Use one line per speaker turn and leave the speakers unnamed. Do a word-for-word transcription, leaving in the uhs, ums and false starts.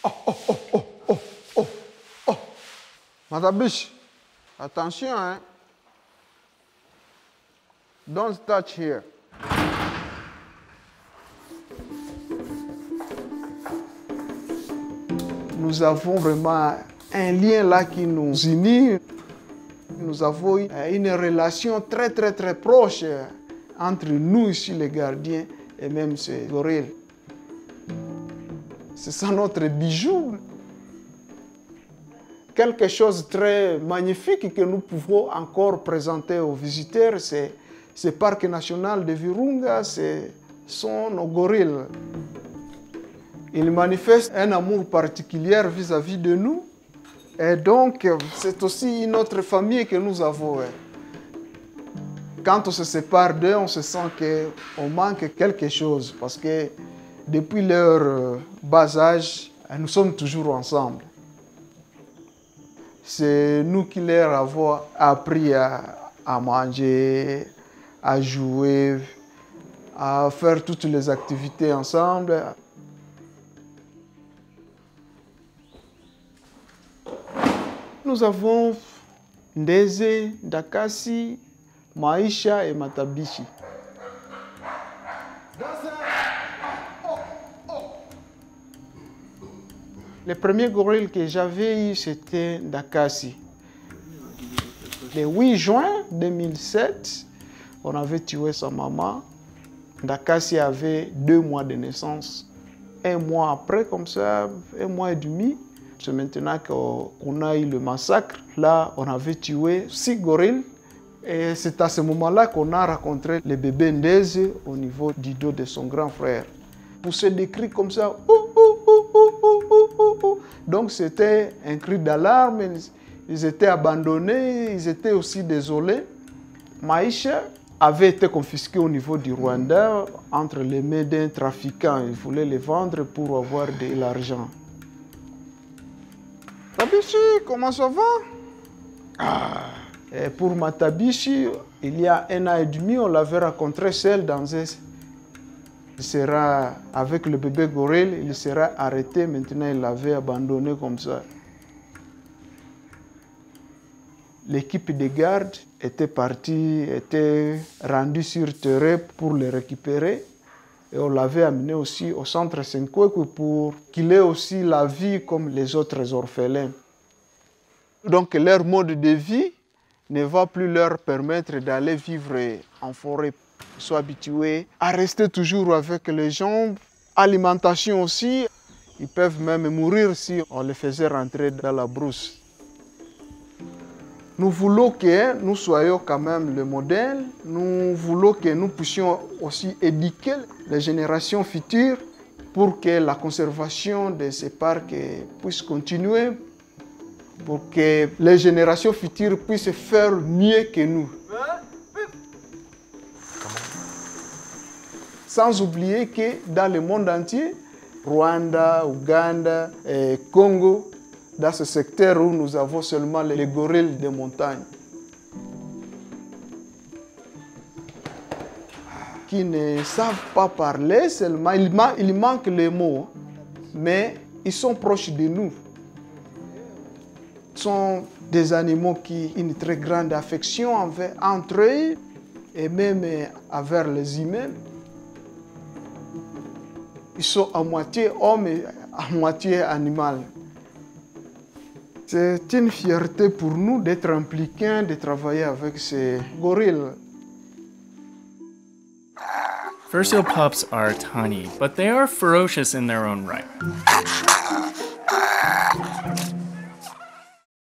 Madame Biche, attention, hein. Don't touch here. Nous avons vraiment un lien là qui nous unit. Nous avons une relation très très très proche entre nous ici les gardiens et même ces gorilles. C'est ça notre bijou. Quelque chose de très magnifique que nous pouvons encore présenter aux visiteurs, c'est ce parc national de Virunga, ce sont nos gorilles. Ils manifestent un amour particulier vis-à-vis de nous. Et donc, c'est aussi une autre famille que nous avons. Quand on se sépare d'eux, on se sent qu'on manque quelque chose. Parce que depuis leur bas âge, nous sommes toujours ensemble. C'est nous qui leur avons appris à, à manger, à jouer, à faire toutes les activités ensemble. Nous avons Ndeze, Ndakasi, Maïcha et Matabishi. Le premier gorille que j'avais eu, c'était Ndakasi. Le huit juin deux mille sept, on avait tué sa maman. Ndakasi avait deux mois de naissance. Un mois après, comme ça, un mois et demi, c'est maintenant qu'on a eu le massacre. Là, on avait tué six gorilles. Et c'est à ce moment-là qu'on a rencontré le bébé Ndeze au niveau du dos de son grand frère. Poussait des cris comme ça. Ouh, ouh, ouh, ouh, ouh, ouh, ouh. Donc c'était un cri d'alarme. Ils étaient abandonnés, ils étaient aussi désolés. Maïcha avait été confisqué au niveau du Rwanda entre les mains d'un trafiquant. Il voulait les vendre pour avoir de l'argent. Matabishi, comment ça va? Ah. Et pour Matabishi, il y a un an et demi, on l'avait rencontré seul dans un... Il sera, avec le bébé gorille, il sera arrêté. Maintenant, il l'avait abandonné comme ça. L'équipe de garde était partie, était rendue sur terrain pour le récupérer. Et on l'avait amené aussi au centre Senkwekwe pour qu'il ait aussi la vie comme les autres orphelins. Donc leur mode de vie ne va plus leur permettre d'aller vivre en forêt. Ils sont habitués à rester toujours avec les gens. Alimentation aussi. Ils peuvent même mourir si on les faisait rentrer dans la brousse. Nous voulons que nous soyons quand même le modèle. Nous voulons que nous puissions aussi éduquer les générations futures pour que la conservation de ces parcs puisse continuer, pour que les générations futures puissent faire mieux que nous. Sans oublier que dans le monde entier, Rwanda, Ouganda, et Congo, dans ce secteur où nous avons seulement les gorilles de montagne, qui ne savent pas parler seulement, il, man il manque les mots, mais ils sont proches de nous. Ce sont des animaux qui ont une très grande affection envers, entre eux et même envers les humains. Ils sont à moitié hommes et à moitié animal. C'est une fierté pour nous d'être impliqués, de travailler avec ces gorilles.
Fur seal pups are tiny, but they are ferocious in their own right.